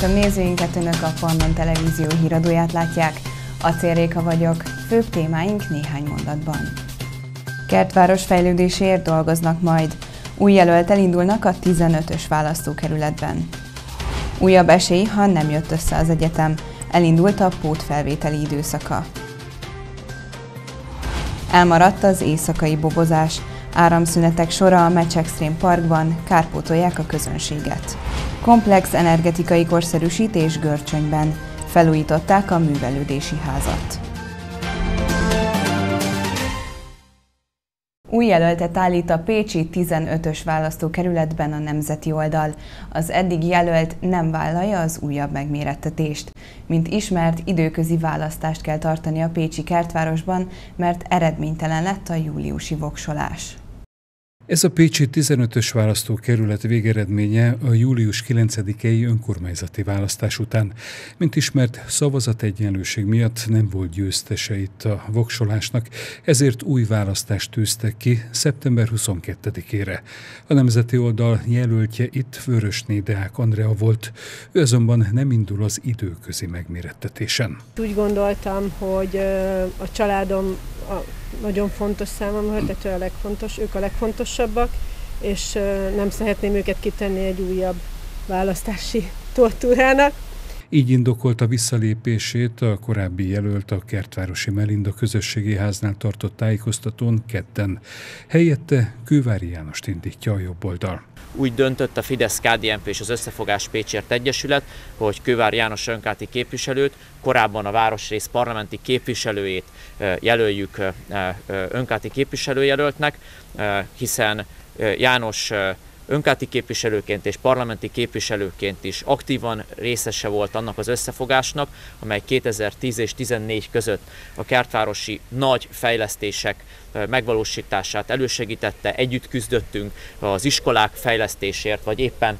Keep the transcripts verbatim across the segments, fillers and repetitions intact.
Köszöntöm nézőinket, Önök a Pannon Televízió híradóját látják. Acél Réka vagyok, főbb témáink néhány mondatban. Kertváros fejlődéséért dolgoznak majd. Új jelölttel indulnak a tizenötös választókerületben. Újabb esély, ha nem jött össze az egyetem. Elindult a pótfelvételi időszaka. Elmaradt az éjszakai bobozás. Áramszünetek sora a Match Extreme Parkban, kárpótolják a közönséget. Komplex energetikai korszerűsítés Görcsönyben. Felújították a művelődési házat. Új jelöltet állít a pécsi tizenötös választókerületben a Nemzeti Oldal. Az eddigi jelölt nem vállalja az újabb megmérettetést. Mint ismert, időközi választást kell tartani a pécsi Kertvárosban, mert eredménytelen lett a júliusi voksolás. Ez a pécsi tizenötös választókerület végeredménye a július kilencedikei önkormányzati választás után. Mint ismert, szavazategyenlőség miatt nem volt győztese itt a voksolásnak, ezért új választást tűztek ki szeptember huszonkettedikére. A Nemzeti Oldal jelöltje itt Vörösné Deák Andrea volt, ő azonban nem indul az időközi megmérettetésen. Úgy gondoltam, hogy a családom a nagyon fontos számomra, tehát ő a legfontos, ők a legfontosabbak, és nem szeretném őket kitenni egy újabb választási tortúrának. Így indokolta visszalépését a korábbi jelölt a Kertvárosi Melinda Közösségi Háznál tartott tájékoztatón kedden. Helyette Kővári Jánost indítja a jobboldal. Úgy döntött a Fidesz-ká dé en pé és az Összefogás Pécsért Egyesület, hogy Kővári János önkormányzati képviselőt, korábban a városrész parlamenti képviselőjét jelöljük önkormányzati képviselőjelöltnek, hiszen János önkormányzati képviselőként és parlamenti képviselőként is aktívan részese volt annak az összefogásnak, amely kétezer-tíz és tizennégy között a kertvárosi nagy fejlesztések megvalósítását elősegítette, együtt küzdöttünk az iskolák fejlesztésért, vagy éppen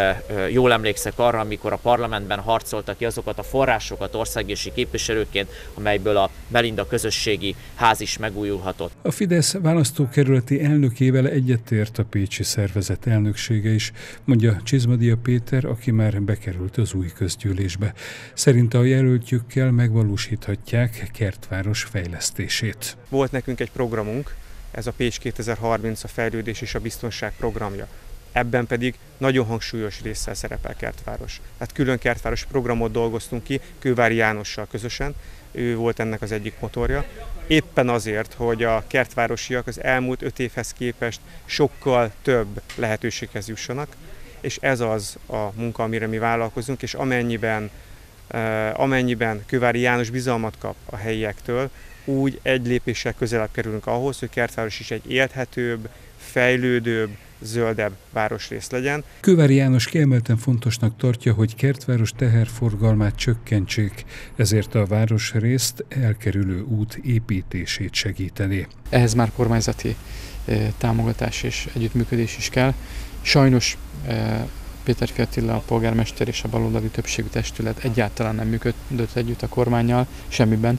jól emlékszek arra, amikor a parlamentben harcoltak ki azokat a forrásokat országgyűlési képviselőként, amelyből a Melinda Közösségi Ház is megújulhatott. A Fidesz választókerületi elnökével egyetért a pécsi szervezet elnöksége is, mondja Csizmadia Péter, aki már bekerült az új közgyűlésbe. Szerinte a jelöltjükkel megvalósíthatják Kertváros fejlesztését. Volt nekünk egy programunk, ez a Pécs kétezer-harminc, a fejlődés és a biztonság programja. Ebben pedig nagyon hangsúlyos résszel szerepel Kertváros. Tehát külön Kertváros programot dolgoztunk ki Kővári Jánossal közösen, ő volt ennek az egyik motorja. Éppen azért, hogy a kertvárosiak az elmúlt öt évhez képest sokkal több lehetőséghez jussanak, és ez az a munka, amire mi vállalkozunk, és amennyiben, amennyiben Kővári János bizalmat kap a helyiektől, úgy egy lépéssel közelebb kerülünk ahhoz, hogy Kertváros is egy élhetőbb, fejlődőbb, zöldebb városrész legyen. Kővári János kiemelten fontosnak tartja, hogy Kertváros teherforgalmát csökkentsék, ezért a városrészt elkerülő út építését segíteni. Ehhez már kormányzati támogatás és együttműködés is kell. Sajnos Péterfi Attila, a polgármester és a baloldali többségű testület egyáltalán nem működött együtt a kormánnyal, semmiben.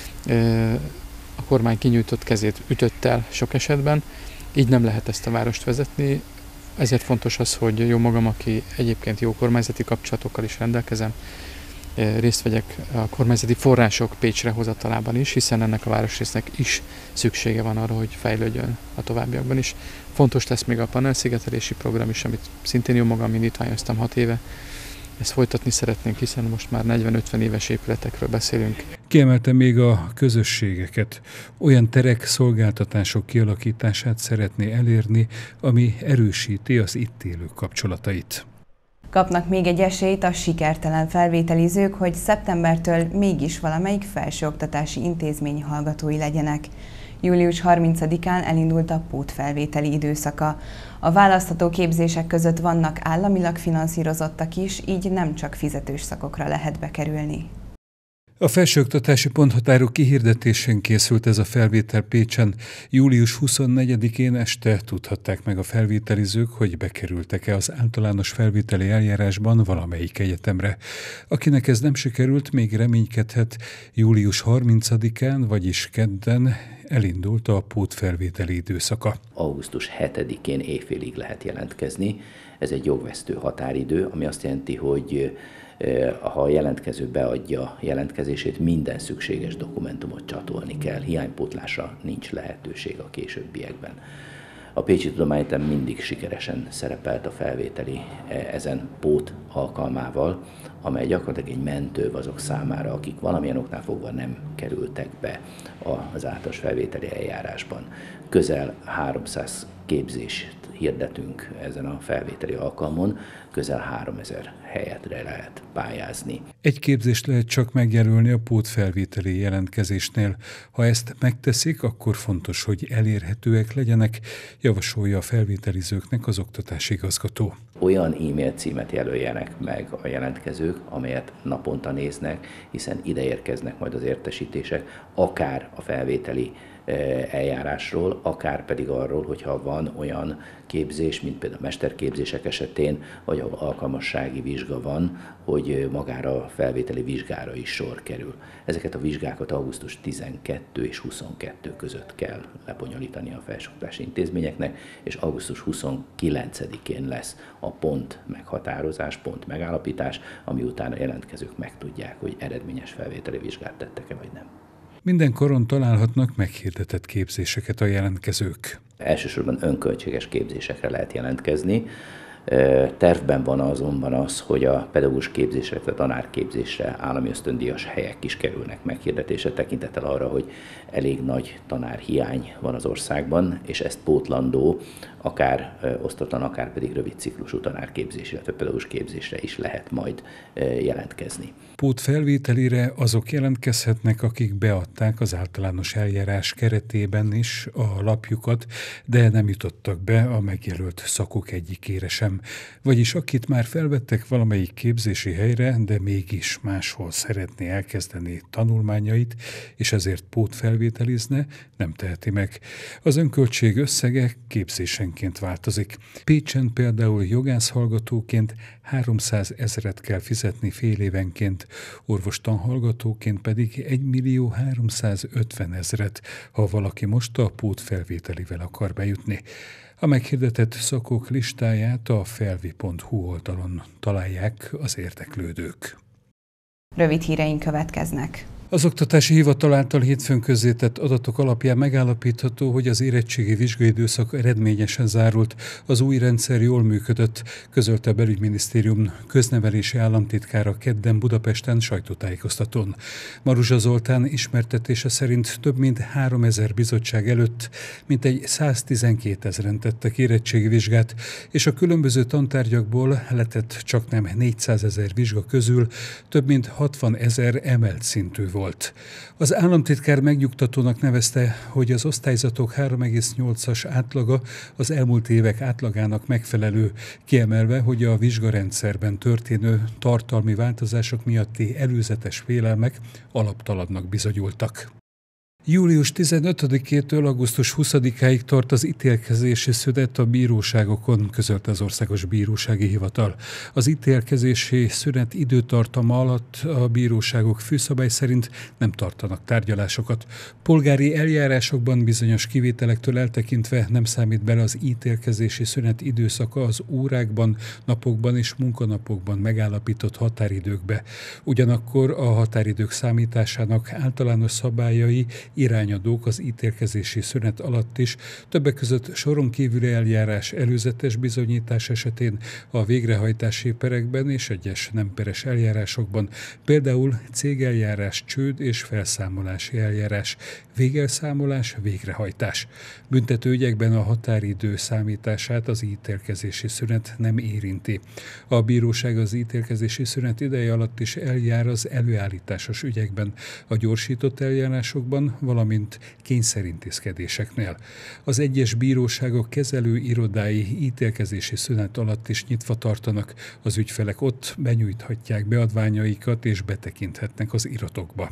A kormány kinyújtott kezét ütött el sok esetben, így nem lehet ezt a várost vezetni. Ezért fontos az, hogy jó magam, aki egyébként jó kormányzati kapcsolatokkal is rendelkezem, részt vegyek a kormányzati források Pécsre hozatalában is, hiszen ennek a városrésznek is szüksége van arra, hogy fejlődjön a továbbiakban is. Fontos lesz még a panelszigetelési program is, amit szintén jó magam indítványoztam hat éve. Ezt folytatni szeretnénk, hiszen most már negyven-ötven éves épületekről beszélünk. Kiemelte még a közösségeket. Olyan terek, szolgáltatások kialakítását szeretné elérni, ami erősíti az itt élők kapcsolatait. Kapnak még egy esélyt a sikertelen felvételizők, hogy szeptembertől mégis valamelyik felsőoktatási intézmény hallgatói legyenek. július harmincadikán elindult a pótfelvételi időszaka. A választható képzések között vannak államilag finanszírozottak is, így nem csak fizetős szakokra lehet bekerülni. A felsőoktatási ponthatárok kihirdetésén készült ez a felvétel Pécsen. július huszonnegyedikén este tudhatták meg a felvételizők, hogy bekerültek-e az általános felvételi eljárásban valamelyik egyetemre. Akinek ez nem sikerült, még reménykedhet. július harmincadikán, vagyis kedden elindult a pótfelvételi időszaka. augusztus hetedikén éjfélig lehet jelentkezni. Ez egy jogvesztő határidő, ami azt jelenti, hogy Ha a jelentkező beadja jelentkezését, minden szükséges dokumentumot csatolni kell, hiánypótlásra nincs lehetőség a későbbiekben. A Pécsi Tudományegyetem mindig sikeresen szerepelt a felvételi ezen pót alkalmával, amely gyakorlatilag egy mentő azok számára, akik valamilyen oknál fogva nem kerültek be az általános felvételi eljárásban. Közel háromszáz képzést hirdetünk ezen a felvételi alkalmon, közel háromezer helyre lehet pályázni. Egy képzést lehet csak megjelölni a pótfelvételi jelentkezésnél. Ha ezt megteszik, akkor fontos, hogy elérhetőek legyenek, javasolja a felvételizőknek az oktatási igazgató. Olyan e-mail címet jelöljenek meg a jelentkezők, amelyet naponta néznek, hiszen ide érkeznek majd az értesítések, akár a felvételi eljárásról, akár pedig arról, hogyha van olyan képzés, mint például mesterképzések esetén, vagy ahol alkalmassági vizsga van, hogy magára a felvételi vizsgára is sor kerül. Ezeket a vizsgákat augusztus tizenkettő és huszonkettő között kell lebonyolítani a felsőoktatási intézményeknek, és augusztus huszonkilencedikén lesz a pont meghatározás, pont megállapítás, ami után a jelentkezők megtudják, hogy eredményes felvételi vizsgát tettek-e vagy nem. Minden karon találhatnak meghirdetett képzéseket a jelentkezők. Elsősorban önköltséges képzésekre lehet jelentkezni. Tervben van azonban az, hogy a pedagógus képzésre, a tanárképzésre állami ösztöndíjas helyek is kerülnek meghirdetése, tekintettel arra, hogy elég nagy tanárhiány van az országban, és ezt pótlandó, akár osztatlan, akár pedig rövid ciklusú tanárképzésre, illetve pedagógus képzésre is lehet majd jelentkezni. Pótfelvételire azok jelentkezhetnek, akik beadták az általános eljárás keretében is a lapjukat, de nem jutottak be a megjelölt szakok egyikére sem. Vagyis akit már felvettek valamelyik képzési helyre, de mégis máshol szeretné elkezdeni tanulmányait, és ezért pótfelvételizne, nem teheti meg. Az önköltség összege képzésenként változik. Pécsen például jogászhallgatóként háromszáz ezret kell fizetni fél évenként, orvostanhallgatóként pedig egymillió háromszázötven ezret, ha valaki most a pótfelvételivel akar bejutni. A meghirdetett szakok listáját a felvi pont hu oldalon találják az érdeklődők. Rövid híreink következnek. Az Oktatási Hivatal által hétfőn közzétett adatok alapján megállapítható, hogy az érettségi vizsgaidőszak eredményesen zárult, az új rendszer jól működött, közölte a Belügyminisztérium köznevelési államtitkára kedden Budapesten sajtótájékoztatón. Maruzsa Zoltán ismertetése szerint több mint háromezer bizottság előtt mintegy száztizenkétezren tettek érettségi vizsgát, és a különböző tantárgyakból letett csaknem négyszázezer vizsga közül több mint hatvanezer emelt szintű volt. Volt. Az államtitkár megnyugtatónak nevezte, hogy az osztályzatok három egész nyolcas átlaga az elmúlt évek átlagának megfelelő, kiemelve, hogy a vizsgarendszerben történő tartalmi változások miatti előzetes félelmek alaptalannak bizonyultak. július tizenötödikétől augusztus huszadikáig tart az ítélkezési szünet a bíróságokon, közölte az Országos Bírósági Hivatal. Az ítélkezési szünet időtartama alatt a bíróságok főszabály szerint nem tartanak tárgyalásokat. Polgári eljárásokban bizonyos kivételektől eltekintve nem számít bele az ítélkezési szünet időszaka az órákban, napokban és munkanapokban megállapított határidőkbe. Ugyanakkor a határidők számításának általános szabályai, irányadók az ítélkezési szünet alatt is, többek között soron kívüli eljárás előzetes bizonyítás esetén, a végrehajtási perekben és egyes nem peres eljárásokban, például cégeljárás, csőd és felszámolási eljárás, végelszámolás, végrehajtás. Büntető ügyekben a határidő számítását az ítélkezési szünet nem érinti. A bíróság az ítélkezési szünet ideje alatt is eljár az előállításos ügyekben, a gyorsított eljárásokban, valamint kényszerintézkedéseknél. Az egyes bíróságok kezelő irodái ítélkezési szünet alatt is nyitva tartanak, az ügyfelek ott benyújthatják beadványaikat és betekinthetnek az iratokba.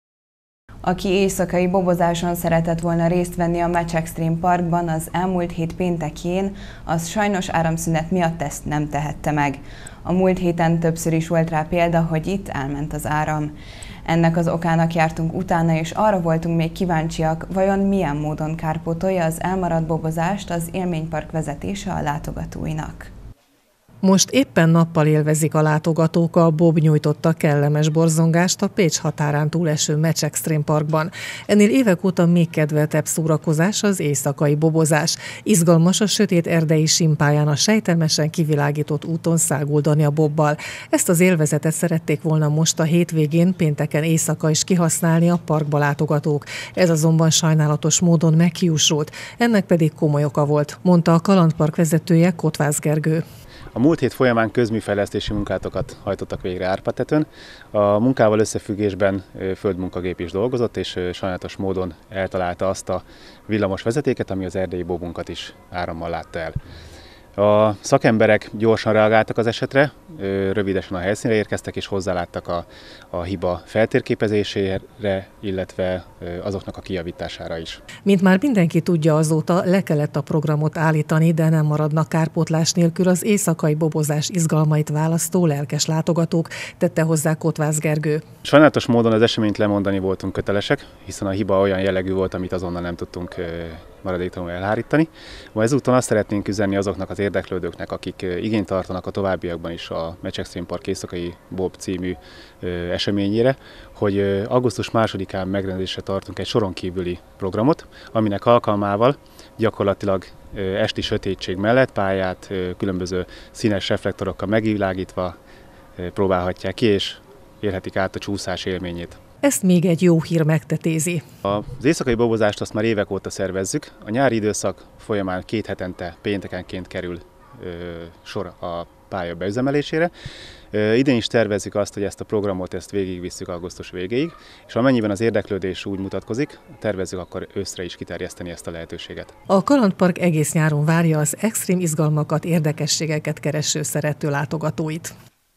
Aki éjszakai bobozáson szeretett volna részt venni a Match Extreme Parkban az elmúlt hét péntekjén, az sajnos áramszünet miatt ezt nem tehette meg. A múlt héten többször is volt rá példa, hogy itt elment az áram. Ennek az okának jártunk utána, és arra voltunk még kíváncsiak, vajon milyen módon kárpótolja az elmaradt bobozást az élménypark vezetése a látogatóinak. Most éppen nappal élvezik a látogatók a Bob nyújtotta kellemes borzongást a Pécs határán túleső Match Extreme Parkban. Ennél évek óta még kedveltebb szórakozás az éjszakai bobozás. Izgalmas a sötét erdei simpályán a sejtelmesen kivilágított úton száguldani a bobbal. Ezt az élvezetet szerették volna most a hétvégén, pénteken éjszaka is kihasználni a parkba látogatók. Ez azonban sajnálatos módon meghiúsult, ennek pedig komoly oka volt, mondta a kalandpark vezetője, Kotvász Gergő. A múlt hét folyamán közműfejlesztési munkátokat hajtottak végre Árpatetőn. A munkával összefüggésben földmunkagép is dolgozott, és sajnálatos módon eltalálta azt a villamos vezetéket, ami az erdei bobunkat is árammal látta el. A szakemberek gyorsan reagáltak az esetre, rövidesen a helyszínre érkeztek és hozzáláttak a, a hiba feltérképezésére, illetve azoknak a kijavítására is. Mint már mindenki tudja azóta, le kellett a programot állítani, de nem maradnak kárpótlás nélkül az éjszakai bobozás izgalmait választó lelkes látogatók, tette hozzá Kotvász Gergő. Sajnálatos módon az eseményt lemondani voltunk kötelesek, hiszen a hiba olyan jellegű volt, amit azonnal nem tudtunk maradéktalanul elhárítani. Ma ezúton azt szeretnénk üzenni azoknak az érdeklődőknek, akik igényt tartanak a továbbiakban is a Match Extreme Park éjszakai bob című eseményére, hogy augusztus másodikán megrendezésre tartunk egy soron kívüli programot, aminek alkalmával gyakorlatilag esti sötétség mellett pályát különböző színes reflektorokkal megvilágítva próbálhatják ki, és élhetik át a csúszás élményét. Ezt még egy jó hír megtetézi. Az éjszakai bobozást azt már évek óta szervezzük. A nyári időszak folyamán két hetente péntekenként kerül ö, sor a pálya beüzemelésére. Ö, idén is tervezzük azt, hogy ezt a programot ezt végigvisszük augusztus végéig, és amennyiben az érdeklődés úgy mutatkozik, tervezzük akkor őszre is kiterjeszteni ezt a lehetőséget. A Kalandpark egész nyáron várja az extrém izgalmakat, érdekességeket kereső szerető látogatóit.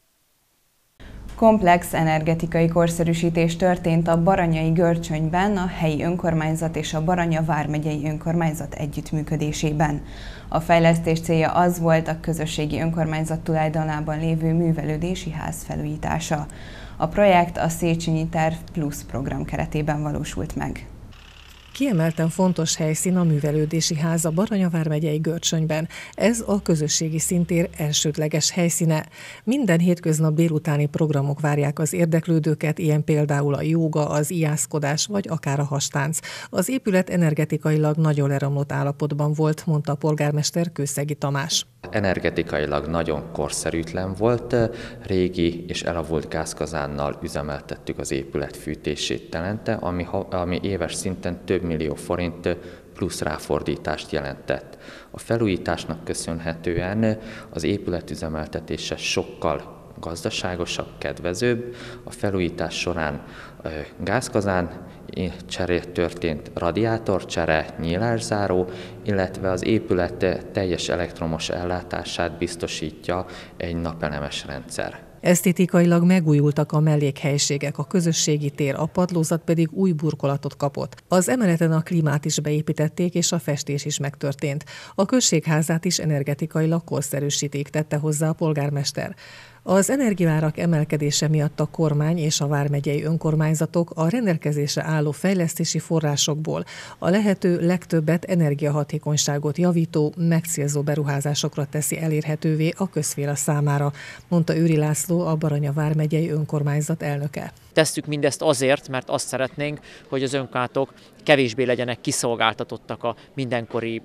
Komplex energetikai korszerűsítés történt a Baranyai Görcsönyben, a helyi önkormányzat és a Baranya vármegyei önkormányzat együttműködésében. A fejlesztés célja az volt, a közösségi önkormányzat tulajdonában lévő művelődési ház felújítása. A projekt a Széchenyi Terv Plusz program keretében valósult meg. Kiemelten fontos helyszín a művelődési ház a Baranya vármegyei Görcsönyben. Ez a közösségi szintér elsődleges helyszíne. Minden hétköznap délutáni programok várják az érdeklődőket, ilyen például a jóga, az ijászkodás vagy akár a hastánc. Az épület energetikailag nagyon leromlott állapotban volt, mondta a polgármester, Kőszegi Tamás. Energetikailag nagyon korszerűtlen volt, régi és elavult gázkazánnal üzemeltettük az épület fűtését telente, ami, ami éves szinten több millió forint plusz ráfordítást jelentett. A felújításnak köszönhetően az épület üzemeltetése sokkal gazdaságosabb, kedvezőbb. A felújítás során gázkazán cseré történt, radiátorcsere, nyílászáró, illetve az épület teljes elektromos ellátását biztosítja egy napelemes rendszer. Esztétikailag megújultak a mellékhelyiségek, a közösségi tér, a padlózat pedig új burkolatot kapott. Az emeleten a klímát is beépítették, és a festés is megtörtént. A községházát is energetikailag korszerűsítik, tette hozzá a polgármester. Az energiaárak emelkedése miatt a kormány és a vármegyei önkormányzatok a rendelkezésre álló fejlesztési forrásokból a lehető legtöbbet energiahatékonyságot javító, megcélzó beruházásokra teszi elérhetővé a közféra számára, mondta Őri László, a Baranya vármegyei önkormányzat elnöke. Tesszük mindezt azért, mert azt szeretnénk, hogy az önkormányzatok kevésbé legyenek kiszolgáltatottak a mindenkori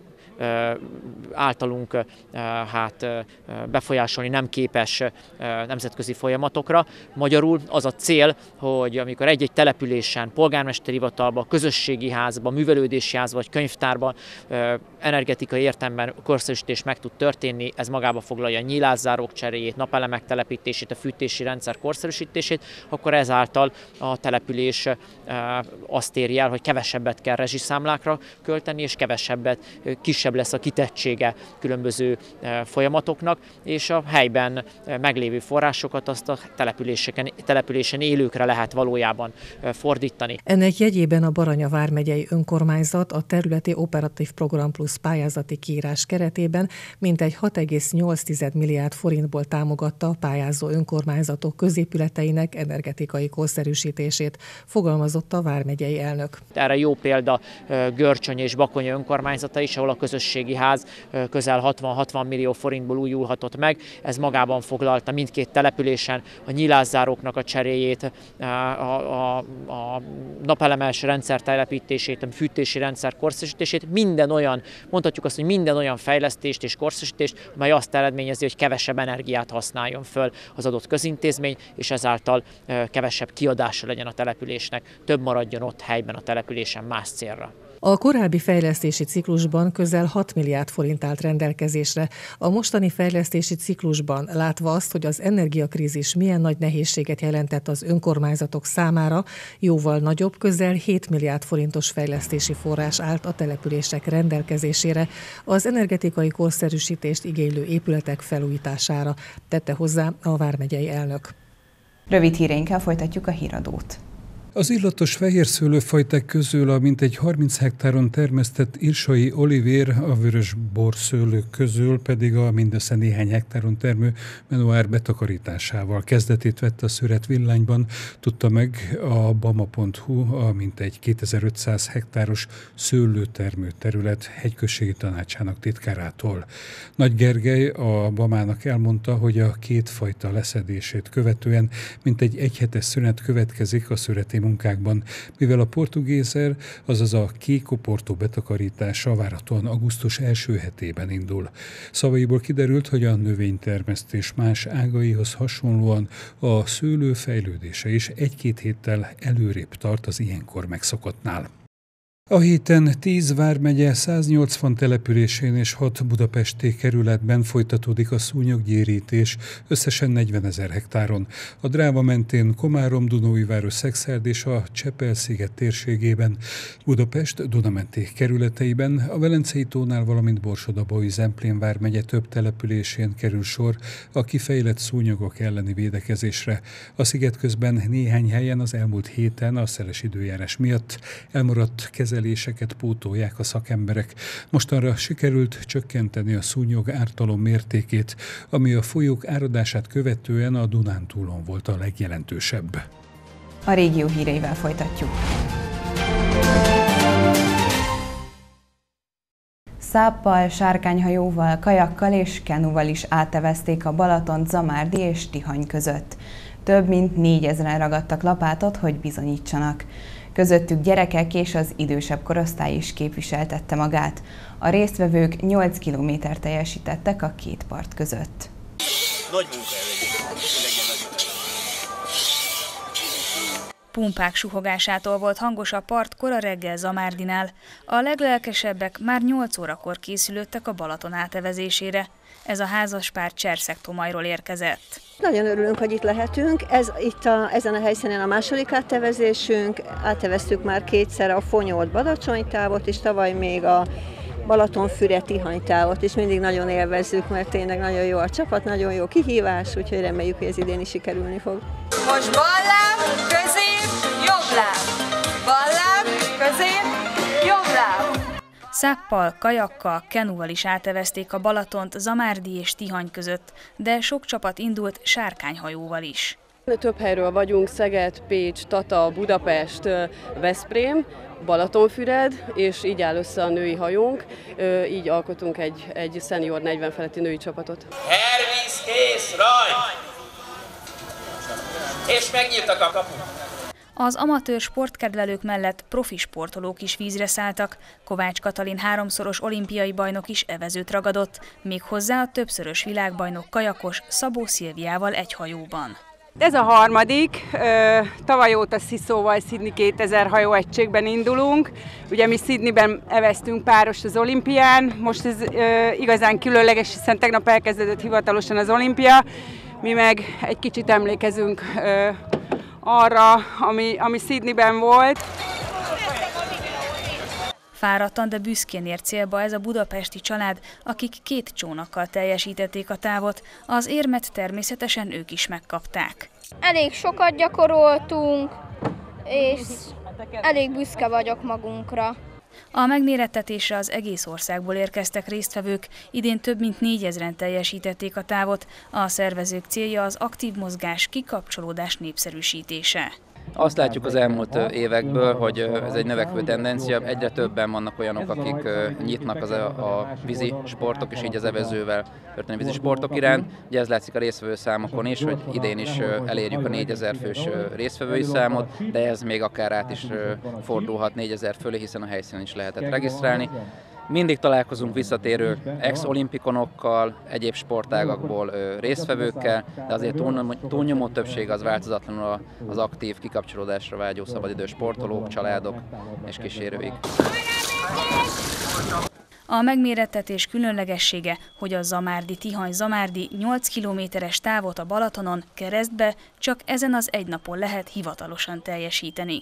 általunk hát befolyásolni nem képes nemzetközi folyamatokra. Magyarul az a cél, hogy amikor egy-egy településen, polgármesteri hivatalban, közösségi házban, művelődési házban vagy könyvtárban energetikai értelemben korszerűsítés meg tud történni, ez magába foglalja a nyílászárók cseréjét, napelemek telepítését, a fűtési rendszer korszerűsítését, akkor ezáltal a település azt éri el, hogy kevesebbet kell rezsiszámlákra költeni, és kevesebbet, kisebb lesz a kitettsége különböző folyamatoknak, és a helyben meglévő forrásokat azt a településeken, településen élőkre lehet valójában fordítani. Ennek jegyében a Baranya vármegyei önkormányzat a területi operatív program plusz pályázati kiírás keretében mintegy hat egész nyolc milliárd forintból támogatta a pályázó önkormányzatok középületeinek energetikai korszerűsítését, fogalmazott a vármegyei elnök. Erre jó példa Görcsöny és Bakonyi önkormányzata is, ahol a közös közösségi ház közel hatvan-hatvan millió forintból újulhatott meg. Ez magában foglalta mindkét településen a nyilászáróknak a cseréjét, a, a, a napelemes rendszer telepítését, a fűtési rendszer korszerűsítését, minden olyan, mondhatjuk azt, hogy minden olyan fejlesztést és korszerűsítést, amely azt eredményezi, hogy kevesebb energiát használjon föl az adott közintézmény, és ezáltal kevesebb kiadása legyen a településnek, több maradjon ott helyben a településen más célra. A korábbi fejlesztési ciklusban közel hat milliárd forint állt rendelkezésre. A mostani fejlesztési ciklusban, látva azt, hogy az energiakrízis milyen nagy nehézséget jelentett az önkormányzatok számára, jóval nagyobb, közel hét milliárd forintos fejlesztési forrás állt a települések rendelkezésére az energetikai korszerűsítést igénylő épületek felújítására, tette hozzá a vármegyei elnök. Rövid híreinkkel folytatjuk a híradót. Az illatos fehérszőlőfajták közül a mintegy harminc hektáron termesztett irsai olivér, a vörös borszőlők közül pedig a mindössze néhány hektáron termő menuár betakarításával kezdetét vette a Szüret Villányban, tudta meg a bama pont hu a mintegy kétezer-ötszáz hektáros szőlőtermő terület hegyközségi tanácsának titkárától. Nagy Gergely a bamának elmondta, hogy a két fajta leszedését követően mintegy egyhetes szünet következik a szüreti munkákban, mivel a portugézer, azaz a kékoportó betakarítása várhatóan augusztus első hetében indul. Szavaiból kiderült, hogy a növénytermesztés más ágaihoz hasonlóan a szőlő fejlődése is egy-két héttel előrébb tart az ilyenkor megszokottnál. A héten tíz vármegye száznyolcvan településén és hat budapesti kerületben folytatódik a szúnyoggyérítés, összesen negyvenezer hektáron. A Dráva mentén Komárom, Dunaújváros, Szekszárd és a Csepel-sziget térségében, Budapest Dunamenti kerületeiben, a Velencei tónál, valamint Borsod-Abaúj Zemplén vármegye több településén kerül sor a kifejlett szúnyogok elleni védekezésre. A sziget közben néhány helyen az elmúlt héten a szeles időjárás miatt elmaradt kezeléseket pótolják a szakemberek. Mostanra sikerült csökkenteni a szúnyog ártalom mértékét, ami a folyók áradását követően a Dunántúlon volt a legjelentősebb. A régió híreivel folytatjuk. Száppal, sárkányhajóval, kajakkal és kenuval is átevezték a Balatont Zamárdi és Tihany között. Több mint négyezren ragadtak lapátot, hogy bizonyítsanak. Közöttük gyerekek és az idősebb korosztály is képviseltette magát. A résztvevők nyolc kilométert teljesítettek a két part között. Nagy munka Pumpák suhogásától volt hangos a part kora reggel Zamárdinál. A leglelkesebbek már nyolc órakor készülődtek a Balaton átevezésére. Ez a házaspár Cserszeg-Tomajról érkezett. Nagyon örülünk, hogy itt lehetünk. Ez itt a, ezen a helyszínen a második átevezésünk. Áteveztük már kétszer a Fonyolt Badacsony távot, és tavaly még a Balatonfüred-Tihany távot, és mindig nagyon élvezzük, mert tényleg nagyon jó a csapat, nagyon jó kihívás, úgyhogy reméljük, hogy ez idén is sikerülni fog. Most balláb, közép, jobb láb. Balláb, közép, jobb láb. Száppal, kajakkal, kenuval is átevezték a Balatont Zamárdi és Tihany között, de sok csapat indult sárkányhajóval is. Több helyről vagyunk, Szeged, Pécs, Tata, Budapest, Veszprém, Balatonfüred, és így áll össze a női hajónk, így alkotunk egy, egy szenior negyven feletti női csapatot. Hervíz, kész, rajt! És megnyíltak a kapuk. Az amatőr sportkedvelők mellett profi sportolók is vízre szálltak. Kovács Katalin háromszoros olimpiai bajnok is evezőt ragadott, méghozzá a többszörös világbajnok kajakos Szabó Szilviával egy hajóban. Ez a harmadik, tavaly óta Sziszóval Sydney kétezer hajóegységben indulunk. Ugye mi Sydneyben eveztünk párost az olimpián, most ez igazán különleges, hiszen tegnap elkezdődött hivatalosan az olimpia. Mi meg egy kicsit emlékezünk arra, ami, ami Sydneyben volt. Fáradtan, de büszkén ért célba ez a budapesti család, akik két csónakkal teljesítették a távot. Az érmet természetesen ők is megkapták. Elég sokat gyakoroltunk, és elég büszke vagyok magunkra. A megmérettetésre az egész országból érkeztek résztvevők, idén több mint négyezren teljesítették a távot. A szervezők célja az aktív mozgás, kikapcsolódás népszerűsítése. Azt látjuk az elmúlt évekből, hogy ez egy növekvő tendencia, egyre többen vannak olyanok, akik nyitnak az a, a vízi sportok, és így az evezővel történő vízi sportok iránt. Ugye ez látszik a résztvevő számokon is, hogy idén is elérjük a négyezer fős résztvevői számot, de ez még akár át is fordulhat négyezer fölé, hiszen a helyszínen is lehetett regisztrálni. Mindig találkozunk visszatérő ex-olimpikonokkal, egyéb sportágakból résztvevőkkel, de azért túlnyomó többség az változatlanul az aktív, kikapcsolódásra vágyó szabadidős sportolók, családok és kísérőik. A megmérettetés különlegessége, hogy a Zamárdi-Tihany-Zamárdi nyolc kilométeres távot a Balatonon keresztbe csak ezen az egy napon lehet hivatalosan teljesíteni.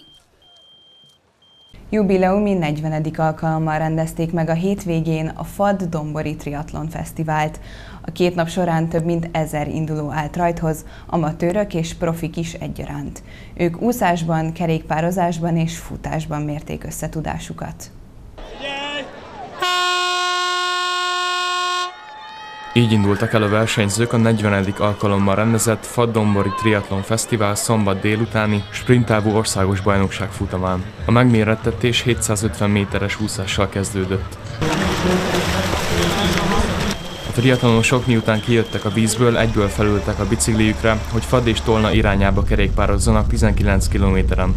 Jubileumi negyvenedik alkalommal rendezték meg a hétvégén a Fadd Dombori Triatlon Fesztivált. A két nap során több mint ezer induló állt rajthoz, amatőrök és profik is egyaránt. Ők úszásban, kerékpározásban és futásban mérték össze tudásukat. Így indultak el a versenyzők a negyvenedik alkalommal rendezett Fadd Dombori Triatlon Fesztivál szombat délutáni sprintávú országos bajnokság futamán. A megmérettetés hétszázötven méteres úszással kezdődött. A triatlonosok miután kijöttek a vízből, egyből felültek a bicikliükre, hogy Fadd és Tolna irányába kerékpározzanak tizenkilenc kilométeren.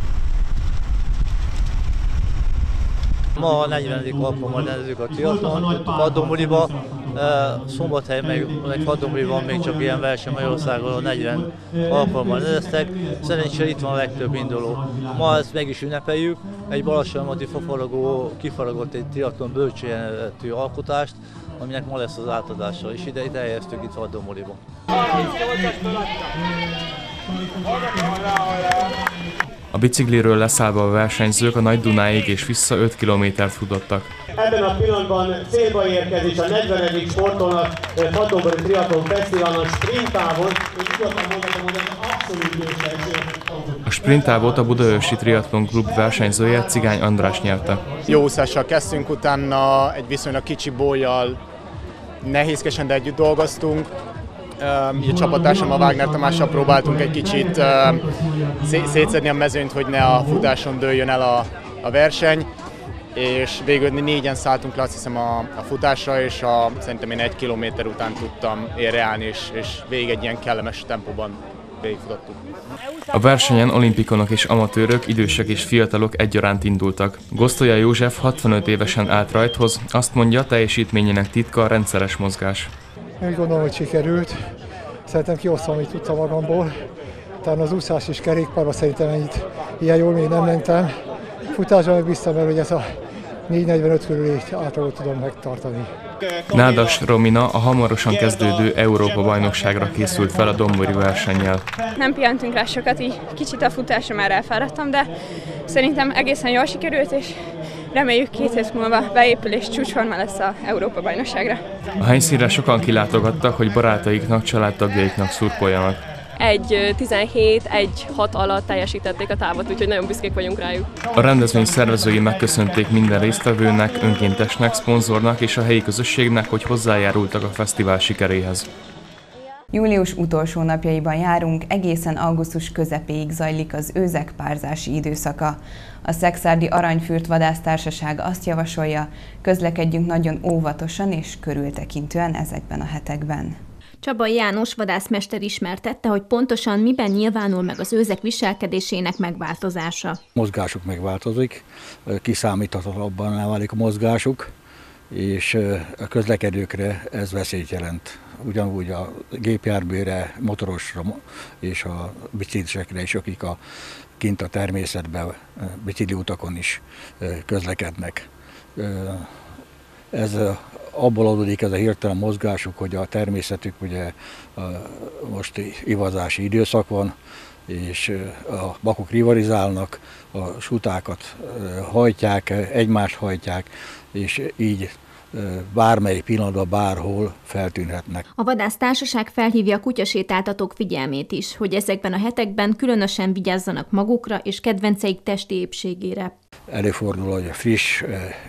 Ma a negyvenedik alkalommal rendezzük a triatlon Fadd Domboriba. Szombathely meg Fadd Domboriban még csak ilyen verseny Magyarországon a negyven alkalommal rendeztek. Szerencsére itt van a legtöbb induló. Ma ezt meg is ünnepeljük. Egy Balassalamati fafaragó kifaragott egy triatlon bölcsőjelentő alkotást, aminek ma lesz az átadása, és ide, ide helyeztük itt Fadd Domboriba. A bicikliről leszállva a versenyzők a Nagy Dunáig és vissza öt kilométert futottak. Ebben a pillanatban célba érkezés a negyvenedik sportolnak Fadd Dombori Triatlon Fesztiválon sprinttávon, és nyugodtan mondhatom, hogy az abszolút győztes. A sprinttávot a Budaörsi Triatlon Klub versenyzője Cigány András nyerte. Jó úszással kezdtünk, utána egy viszonylag kicsi bólyjal nehézkesen, de együtt dolgoztunk. Uh, a csapattársammal, Wagner Tamással próbáltunk egy kicsit uh, szétszedni a mezőnyt, hogy ne a futáson dőljön el a, a verseny, és végül négyen szálltunk le, azt hiszem a, a futásra, és a, szerintem én egy kilométer után tudtam érre állni, és, és végig egy ilyen kellemes tempóban végigfutottuk. A versenyen olimpikonok és amatőrök, idősek és fiatalok egyaránt indultak. Gosztolya József hatvanöt évesen állt rajthoz, azt mondja, teljesítményének titka a rendszeres mozgás. Én úgy gondolom, hogy sikerült. Szerintem kihoztam, amit tudtam magamból. Talán az úszás és kerékpárban szerintem ennyit ilyen jól még nem mentem. Futásban meg biztos, hogy ez a négy negyvenöt körüli átlagot tudom megtartani. Nádas Romina a hamarosan kezdődő Európa-bajnokságra készült fel a dombori versennyel. Nem pihentünk rá sokat, így kicsit a futásra már elfáradtam, de szerintem egészen jól sikerült, és reméljük két hét múlva beépül és csúcsforma lesz a Európa-bajnokságra. A helyszínre sokan kilátogattak, hogy barátaiknak, családtagjaiknak szurkoljanak. egy tizenhét egy hat alatt teljesítették a távot, úgyhogy nagyon büszkék vagyunk rájuk. A rendezvény szervezői megköszönték minden résztvevőnek, önkéntesnek, szponzornak és a helyi közösségnek, hogy hozzájárultak a fesztivál sikeréhez. Július utolsó napjaiban járunk, egészen augusztus közepéig zajlik az őzek párzási időszaka. A Szekszárdi Aranyfürt Vadásztársaság azt javasolja, közlekedjünk nagyon óvatosan és körültekintően ezekben a hetekben. Csabai János vadászmester ismertette, hogy pontosan miben nyilvánul meg az őzek viselkedésének megváltozása. A mozgásuk megváltozik, kiszámíthatatlanná válik a mozgásuk, és a közlekedőkre ez veszélyt jelent. Ugyanúgy a gépjárműre, motorosra és a biciklisekre is, akik a, kint a természetben, bicikliutakon is közlekednek. Ez abból adódik ez a hirtelen mozgásuk, hogy a természetük ugye most ivazási időszak van, és a bakok rivalizálnak, a sutákat hajtják, egymást hajtják, és így bármely pillanatban, bárhol feltűnhetnek. A vadásztársaság felhívja a kutyasétáltatók figyelmét is, hogy ezekben a hetekben különösen vigyázzanak magukra és kedvenceik testi épségére. Előfordul, hogy a friss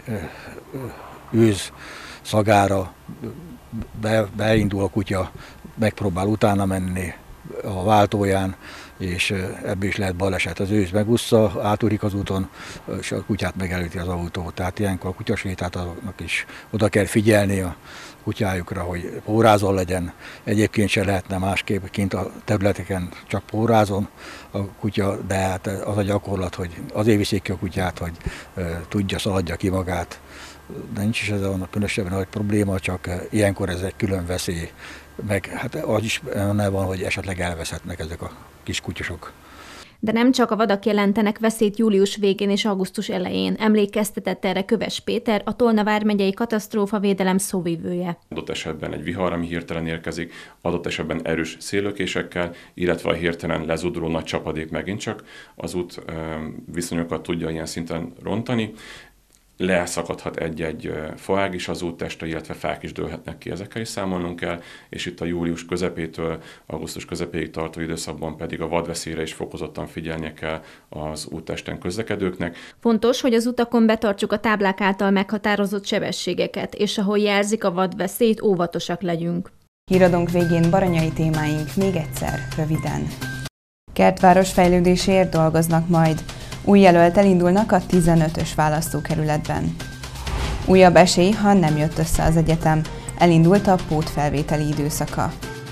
őz szagára be, beindul a kutya, megpróbál utána menni a váltóján, és ebből is lehet baleset. Az ősz megúszza, átúrik az úton, és a kutyát megelőti az autó. Tehát ilyenkor a kutyasétáltatóknak is oda kell figyelni a kutyájukra, hogy pórázon legyen. Egyébként se lehetne másképp kint a területeken csak pórázon a kutya, de hát az a gyakorlat, hogy azért viszik ki a kutyát, hogy tudja, szaladja ki magát. De nincs is ez a különösebben nagy probléma, csak ilyenkor ez egy külön veszély. Meg hát az is benne van, hogy esetleg elveszhetnek ezek a kis kutyusok. De nem csak a vadak jelentenek veszélyt július végén és augusztus elején, emlékeztetett erre Köves Péter, a Tolna vármegyei katasztrófavédelem szóvivője. Adott esetben egy vihar, ami hirtelen érkezik, adott esetben erős széllökésekkel, illetve a hirtelen lezúduló nagy csapadék megint csak az út viszonyokat tudja ilyen szinten rontani. Leszakadhat egy-egy faág is az útteste, illetve fák is dőlhetnek ki, ezekkel is számolnunk kell, és itt a július közepétől augusztus közepéig tartó időszakban pedig a vadveszélyre is fokozottan figyelnie kell az úttesten közlekedőknek. Fontos, hogy az utakon betartsuk a táblák által meghatározott sebességeket, és ahol jelzik a vadveszélyt, óvatosak legyünk. Híradónk végén baranyai témáink még egyszer, röviden. Kertváros fejlődéséért dolgoznak majd. Új jelölttel indulnak a tizenötös választókerületben. Újabb esély, ha nem jött össze az egyetem. Elindult a pótfelvételi időszaka.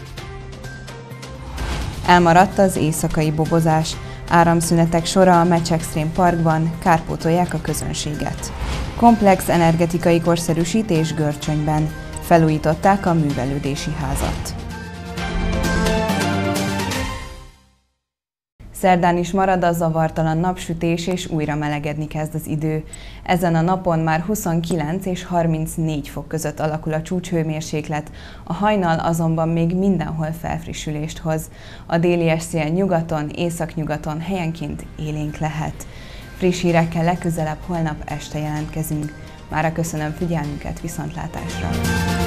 Elmaradt az éjszakai bobozás. Áramszünetek sora a Match Extreme Parkban, kárpótolják a közönséget. Komplex energetikai korszerűsítés Görcsönyben. Felújították a művelődési házat. Szerdán is marad a zavartalan napsütés, és újra melegedni kezd az idő. Ezen a napon már huszonkilenc és harmincnégy fok között alakul a csúcshőmérséklet, a hajnal azonban még mindenhol felfrissülést hoz. A déli szél nyugaton, északnyugaton helyenként élénk lehet. Friss hírekkel legközelebb holnap este jelentkezünk. Mára köszönöm figyelmüket, viszontlátásra!